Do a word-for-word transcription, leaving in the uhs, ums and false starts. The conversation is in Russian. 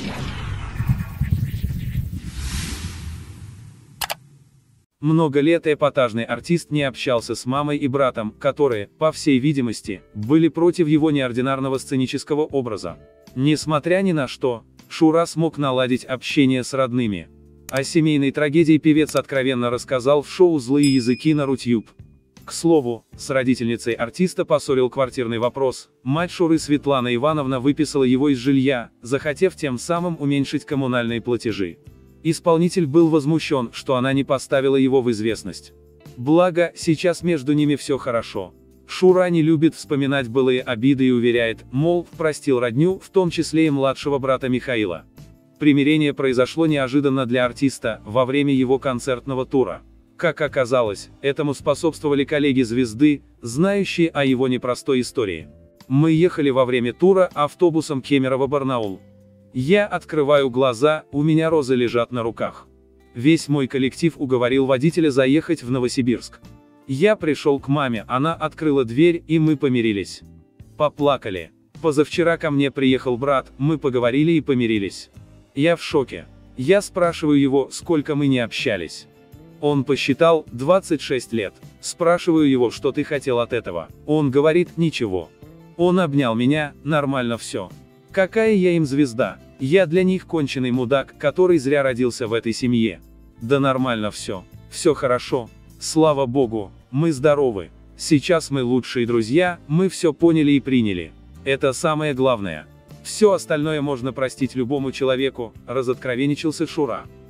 Много лет эпатажный артист не общался с мамой и братом, которые, по всей видимости, были против его неординарного сценического образа. Несмотря ни на что, Шура смог наладить общение с родными. О семейной трагедии певец откровенно рассказал в шоу «Злые языки» на Рутюб. К слову, с родительницей артиста поссорил квартирный вопрос. Мать Шуры Светлана Ивановна выписала его из жилья, захотев тем самым уменьшить коммунальные платежи. Исполнитель был возмущен, что она не поставила его в известность. Благо, сейчас между ними все хорошо. Шура не любит вспоминать былые обиды и уверяет, мол, простил родню, в том числе и младшего брата Михаила. Примирение произошло неожиданно для артиста, во время его концертного тура. Как оказалось, этому способствовали коллеги звезды, знающие о его непростой истории. Мы ехали во время тура автобусом Кемерово-Барнаул. Я открываю глаза, у меня розы лежат на руках. Весь мой коллектив уговорил водителя заехать в Новосибирск. Я пришел к маме, она открыла дверь, и мы помирились. Поплакали. Позавчера ко мне приехал брат, мы поговорили и помирились. Я в шоке. Я спрашиваю его, сколько мы не общались. Он посчитал, двадцать шесть лет. Спрашиваю его, что ты хотел от этого. Он говорит, ничего. Он обнял меня, нормально все. Какая я им звезда? Я для них конченый мудак, который зря родился в этой семье. Да нормально все. Все хорошо. Слава богу, мы здоровы. Сейчас мы лучшие друзья, мы все поняли и приняли. Это самое главное. Все остальное можно простить любому человеку, разоткровенничался Шура.